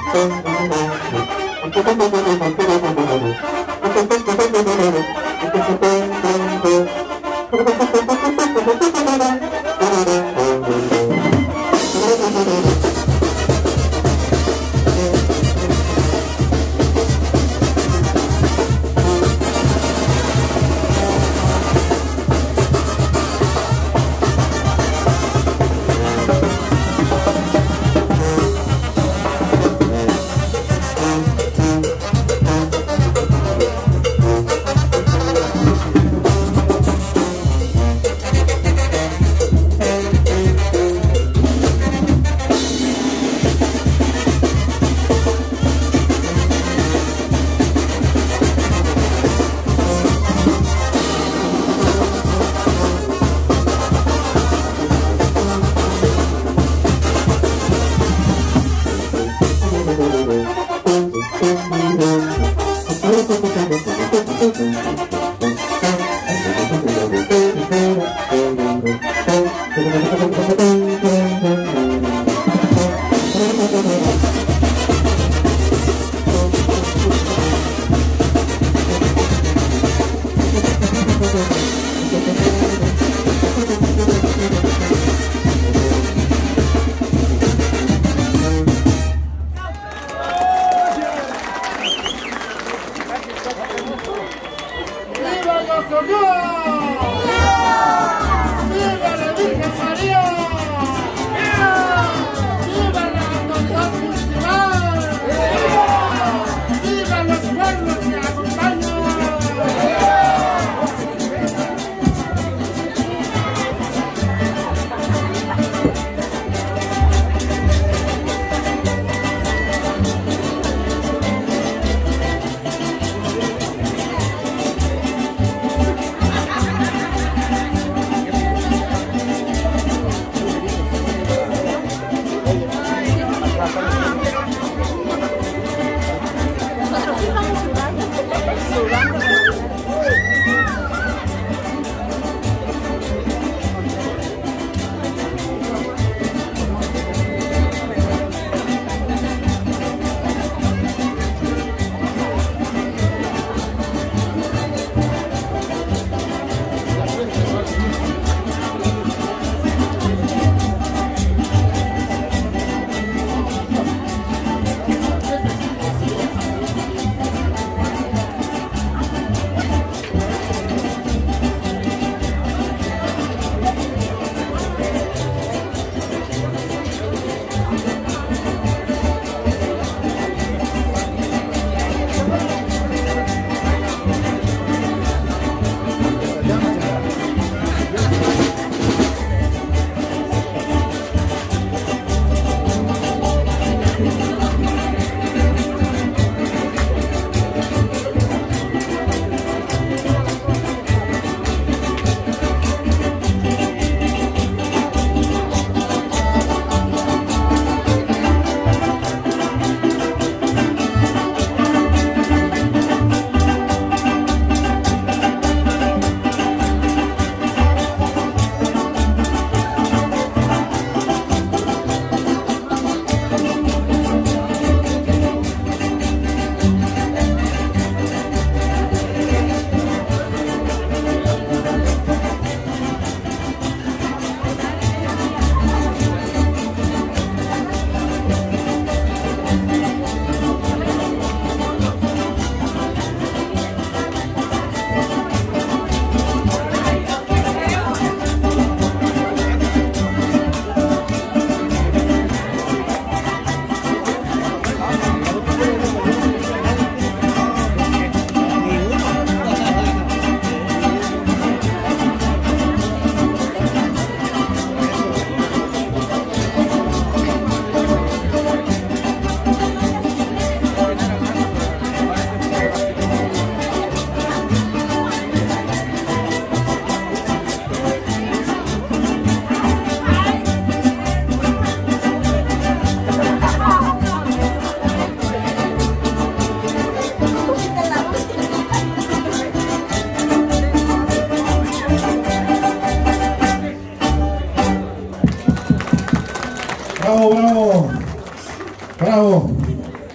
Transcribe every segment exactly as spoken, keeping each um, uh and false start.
Bravo, bravo, bravo.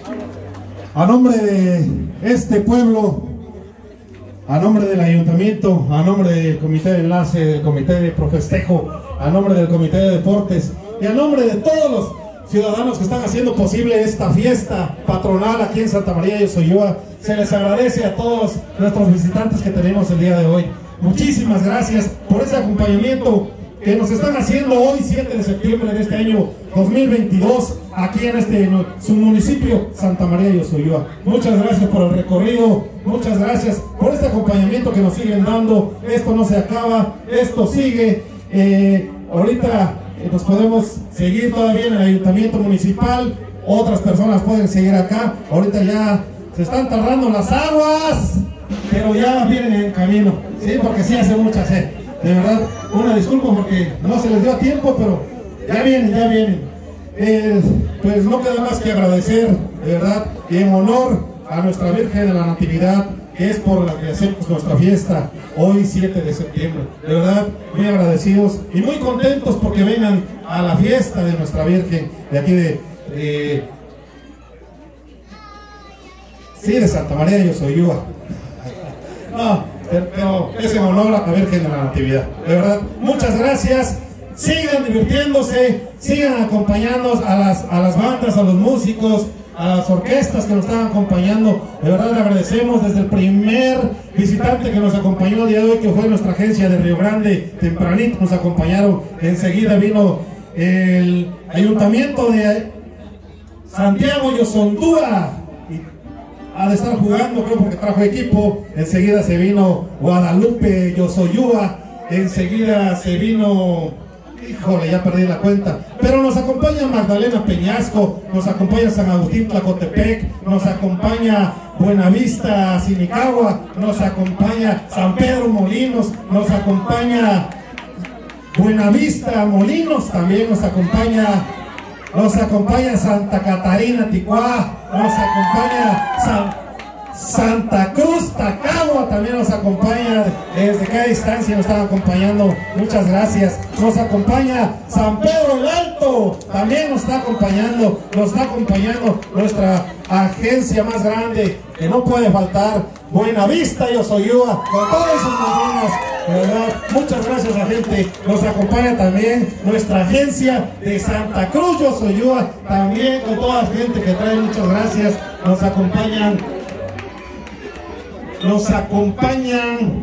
A nombre de este pueblo, a nombre del ayuntamiento, a nombre del comité de enlace, del comité de profestejo, a nombre del comité de deportes y a nombre de todos los ciudadanos que están haciendo posible esta fiesta patronal aquí en Santa María de Yosoyúa, se les agradece a todos nuestros visitantes que tenemos el día de hoy. Muchísimas gracias por ese acompañamiento que nos están haciendo hoy, siete de septiembre de este año dos mil veintidós, aquí en este su municipio, Santa María de Yosoyúa. Muchas gracias por el recorrido, muchas gracias por este acompañamiento que nos siguen dando. Esto no se acaba, esto sigue. Eh, ahorita eh, nos podemos seguir todavía en el ayuntamiento municipal, otras personas pueden seguir acá. Ahorita ya se están tardando las aguas, pero ya vienen en camino, ¿sí? Porque sí hace mucha sed. De verdad, una disculpa porque no se les dio tiempo, pero ya vienen, ya vienen. Eh, pues no queda más que agradecer, de verdad, y en honor a nuestra Virgen de la Natividad, que es por la que hacemos nuestra fiesta hoy, siete de septiembre. De verdad, muy agradecidos y muy contentos porque vengan a la fiesta de nuestra Virgen de aquí de... Eh, sí, de Santa María de Yosoyúa. No. Pero es en honor a la Virgen de la Natividad. De verdad, muchas gracias. Sigan divirtiéndose, sigan acompañándonos a las, a las bandas, a los músicos, a las orquestas que nos están acompañando. De verdad le agradecemos desde el primer visitante que nos acompañó el día de hoy, que fue nuestra agencia de Río Grande. Tempranito nos acompañaron. Enseguida vino el ayuntamiento de Santiago Yosondúa. Ha de estar jugando, creo, porque trajo equipo. Enseguida se vino Guadalupe Yosoyúa. Enseguida se vino, híjole, ya perdí la cuenta, pero nos acompaña Magdalena Peñasco, nos acompaña San Agustín Tlacotepec, nos acompaña Buenavista Sinicagua, nos acompaña San Pedro Molinos, nos acompaña Buenavista Molinos, también nos acompaña Nos acompaña Santa Catarina Ticuá, nos acompaña San, Santa Cruz Tacagua, también nos acompaña desde cada distancia, nos están acompañando, muchas gracias. Nos acompaña San Pedro el Alto, también nos está acompañando, nos está acompañando nuestra agencia más grande, que no puede faltar, Buenavista Yosoyúa, con todos sus molinos. De verdad, muchas gracias a gente. Nos acompaña también nuestra agencia de Santa Cruz Yosoyúa, también con toda la gente que trae, muchas gracias. Nos acompañan, nos acompañan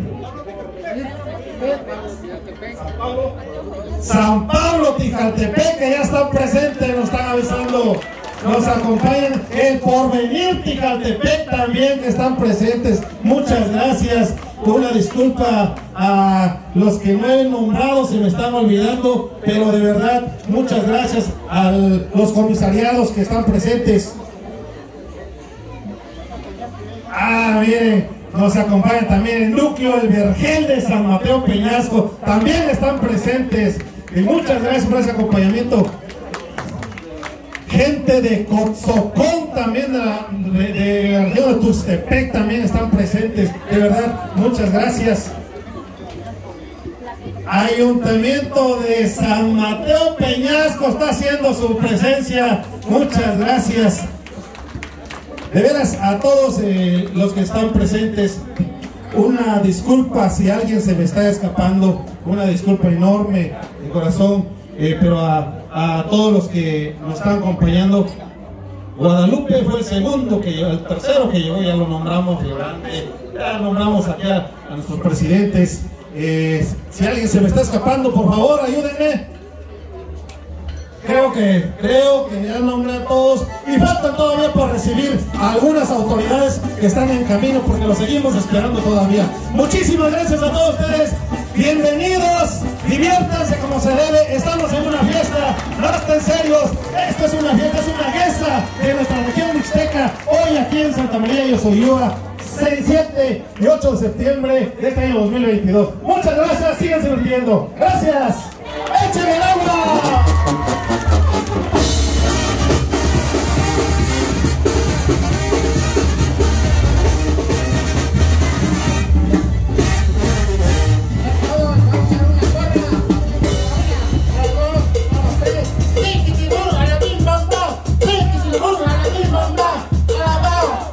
San Pablo, San Pablo Tijantepec, que ya están presentes, nos están avisando. Nos acompañan el Porvenir Tijantepec también, que están presentes. Muchas gracias. Una disculpa a los que no he nombrado, se me están olvidando, pero de verdad, muchas gracias a los comisariados que están presentes. Ah, miren, nos acompaña también el núcleo, el Vergel de San Mateo Peñasco, también están presentes. Y muchas gracias por ese acompañamiento. Gente de Cotzocón también, de la, de, de la región de Tuxtepec también están presentes. De verdad, muchas gracias. Ayuntamiento de San Mateo Peñasco está haciendo su presencia. Muchas gracias. De veras, a todos eh, los que están presentes, una disculpa si alguien se me está escapando, una disculpa enorme de corazón, eh, pero a... a todos los que nos están acompañando. Guadalupe fue el segundo que llegó, el tercero que llegó, ya lo nombramos, ya nombramos aquí a, a nuestros presidentes. Eh, si alguien se me está escapando, por favor, ayúdenme. Creo que, creo que ya nombré a todos y faltan todavía por recibir a algunas autoridades que están en camino, porque los seguimos esperando todavía. Muchísimas gracias a todos ustedes. Bienvenidos, diviértanse como se debe, estamos en una fiesta, no estén serios, esto es una fiesta, es una gesta de nuestra región mixteca, hoy aquí en Santa María de Yosoyúa, seis, siete y ocho de septiembre de este año dos mil veintidós. Muchas gracias, síganse divirtiendo, gracias, échenle el agua. ¡A la misma onda! ¡A la misma onda!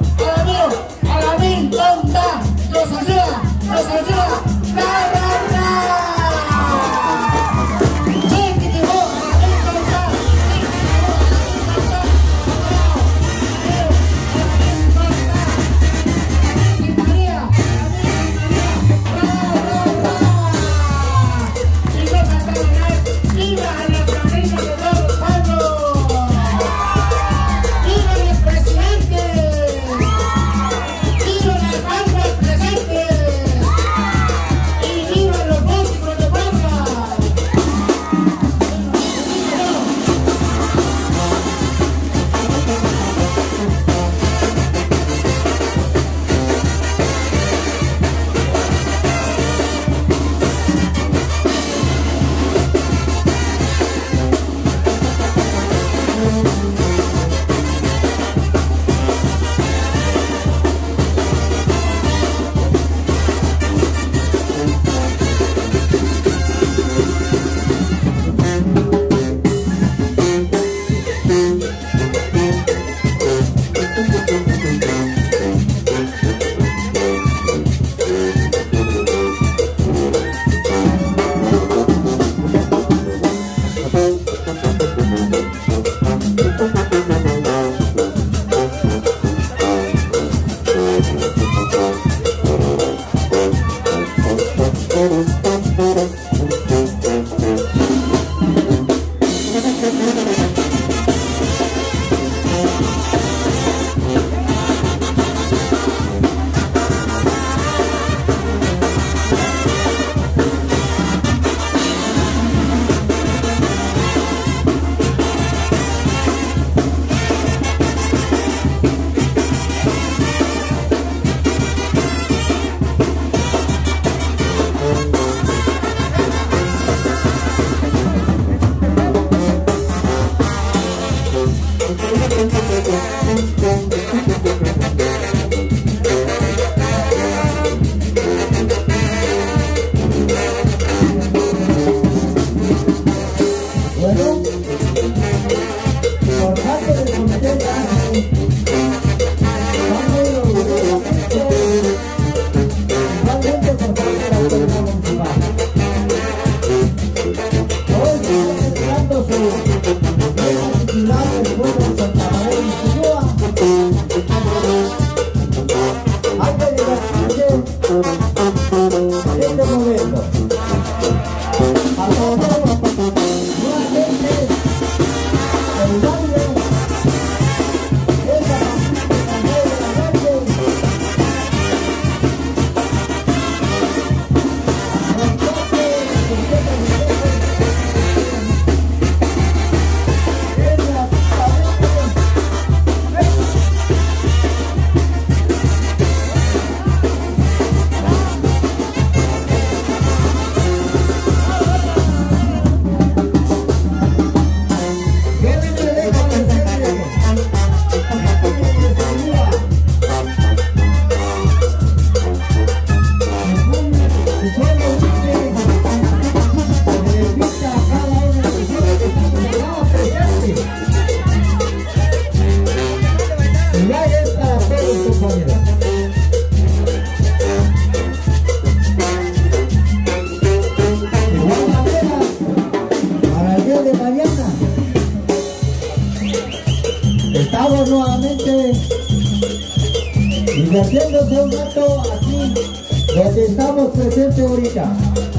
estamos nuevamente divirtiéndose un rato aquí donde estamos presentes ahorita.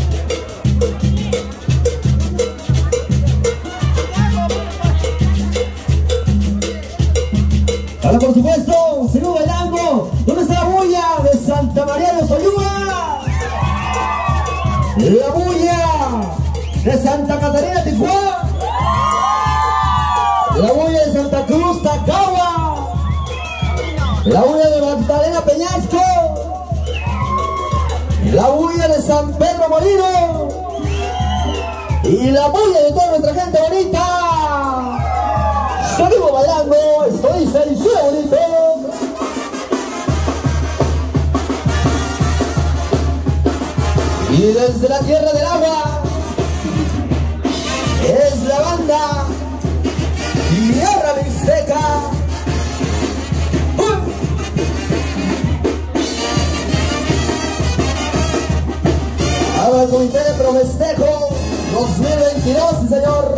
Ahora, por supuesto, seguimos bailando. ¿Dónde está la bulla de Santa María de Soyúa? La bulla de Santa Catarina Tijuana. La bulla de Santa Cruz Tacagua. La bulla de Magdalena Peñasco. La bulla de San Pedro Molino. Y la bulla de toda nuestra gente bonita. Seguimos bailando, esto dice y suena bonito. Y desde la tierra del agua es la banda Tierra Mixteca. ¡Uh! Ahora el comité de Promestejo dos mil veintidós, sí señor.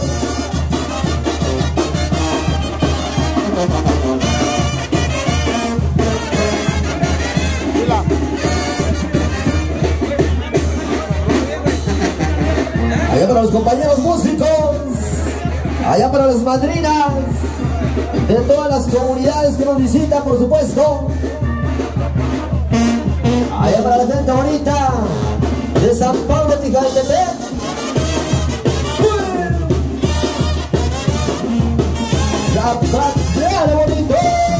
Allá para los compañeros músicos, allá para las madrinas de todas las comunidades que nos visitan, por supuesto. Allá para la gente bonita de San Pablo Tijaltepec. La patria de bonito.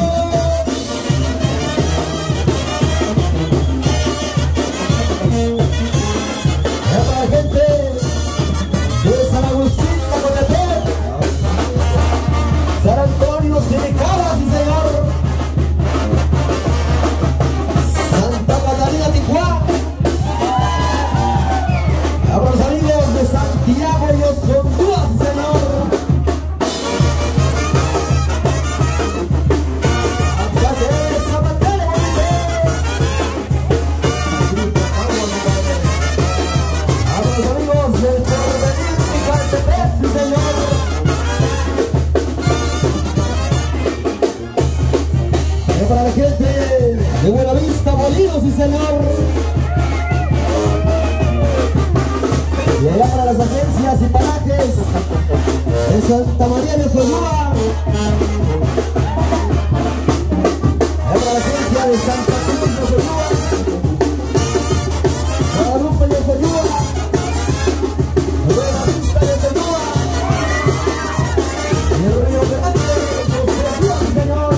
Allá para la gente de San Agustín, Tacotepec, San Antonio, Sinicaba, sí señor, Santa Catarina, Tijuana, a los amigos de Santiago y Osondúa, sí señor, hasta que San Mateo, a los amigos del Porvenir, Tijaltepec, sí señor. Para la gente de Buenavista, Molino, sí señor. Y allá para las agencias y parajes de Santa María de Soyúa. Allá para la agencia de Santa Cruz de Soyúa, Guadalupe de Soyúa, Buenavista de Soyúa y el Río Grande de Soyúa, sí señor.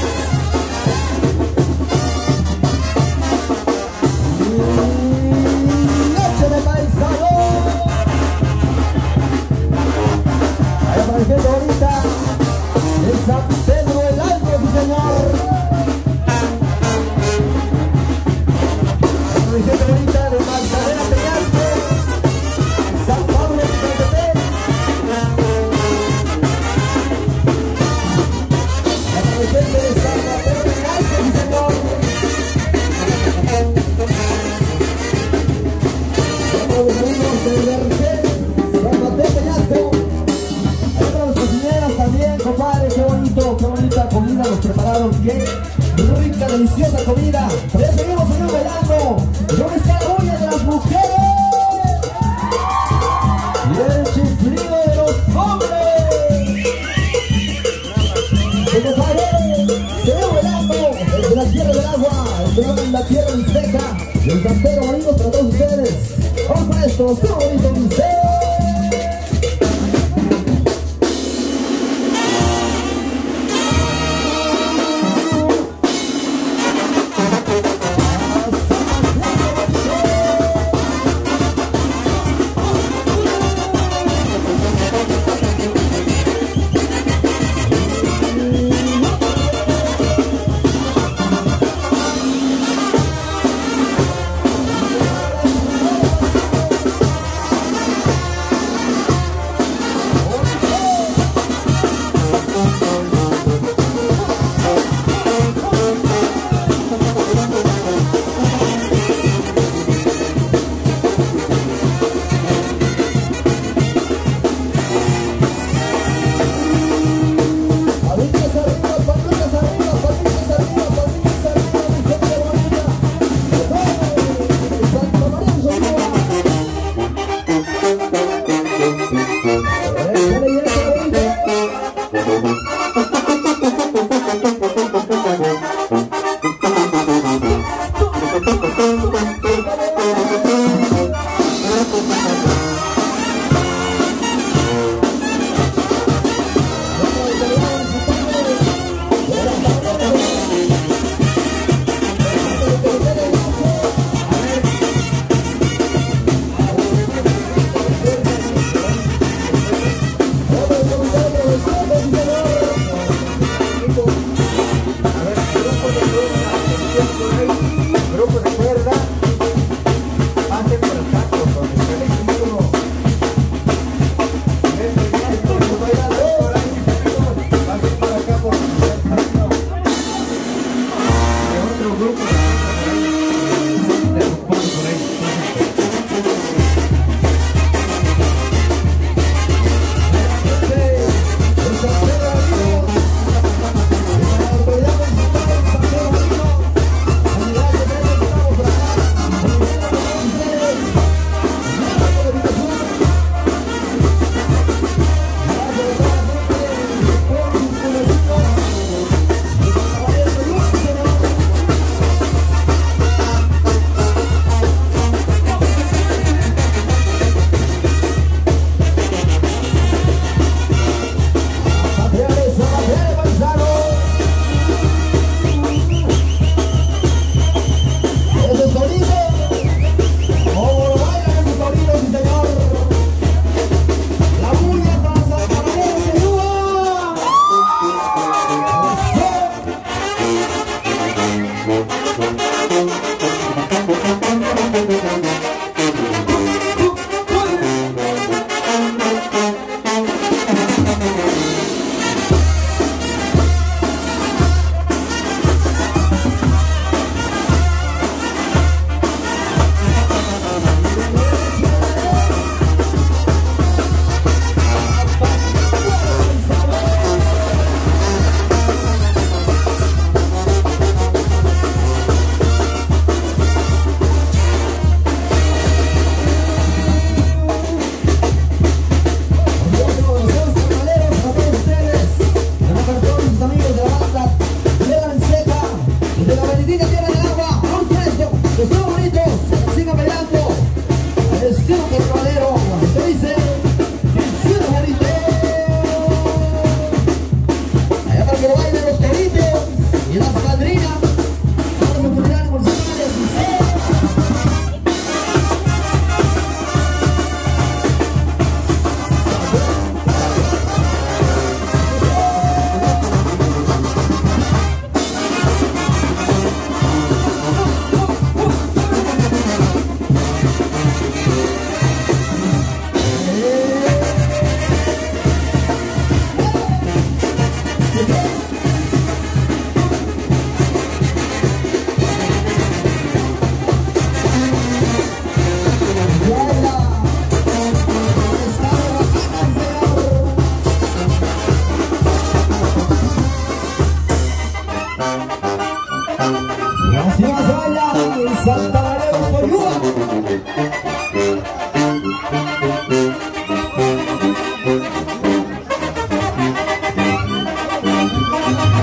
¡Noche de paisano! Allá para la gente bonita de San Pedro el Alto, sí señor. Allá para la gente bonita de Magdalena Peñasco, San Pablo Tijaltepec. Allá para la gente de San Mateo el Alto, sí señor. Los amigos de Vergel, San Mateo Peñasco. Ahí para las cocineras también, compadre, qué bonito, qué bonita comida nos prepararon, qué rica, deliciosa comida. Pero ya seguimos, seguimos bailando. ¿Dónde está la bulla de las mujeres? Y el chiflido de los hombres. ¿Qué compadre? Seguimos bailando desde la tierra del agua, desde la tierra mixteca, del San Pedro Molino para todos ustedes. Vamos con esto, qué bonito misterio.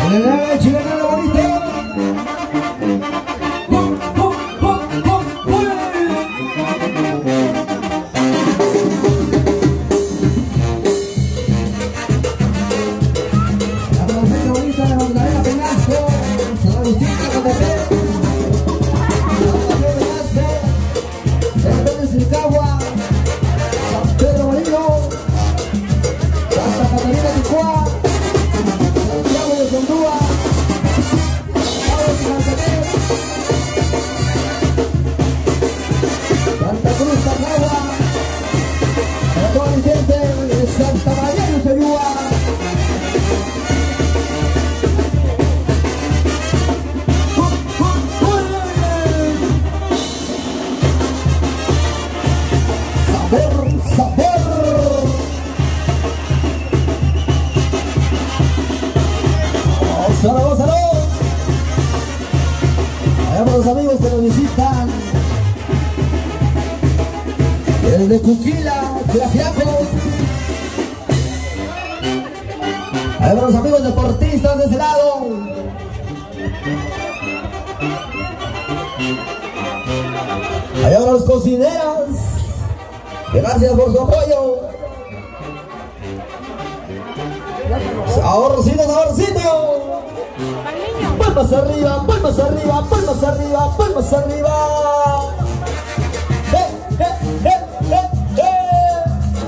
Dale, chilenalo bonito. ¡Pum, pum, pum, pum, pum! La producción bonita de Magdalena Peñasco, San Agustín de Catepec, San Gabriel Velasco, San Pedro Silcagua, San Pedro Molino, Santa Catarina de Tijuá, Santiago de Sondúa, Pablo de Manzanés, Santa Cruz, Tacagua, San Vicente de Santa María de Uceyúa. Sabor, sabor. ¡Gózalo, gózalo! Allá para los amigos que nos visitan desde Cuquila, Tlaxiaco. Allá para los amigos deportistas de ese lado. Allá para los cocineros, que gracias por su apoyo. Saborcito, saborcito. Palmas arriba, palmas arriba, palmas arriba, palmas arriba. ¡Eh, eh, eh, eh, eh!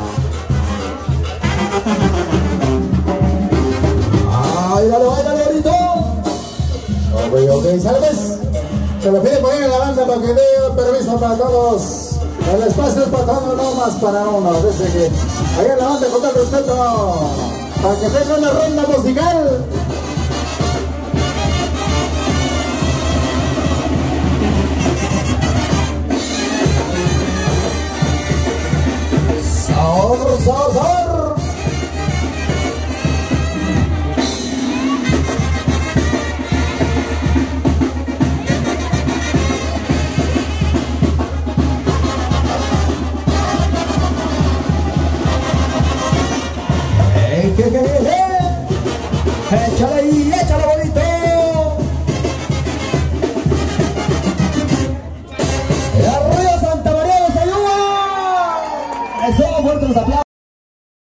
¡Ay, dale, bailale, bonito! Ok, ok, ¿sabes? Se lo pide poner en la banda para que dé permiso para todos. El espacio es para todos, no más para uno. Desde que ahí en la banda, con todo el respeto, para que tenga una ronda musical. ¡Sabor, sabor, sabor! ¡Ey, je, je, je! ¡Échale ahí, échale bonito!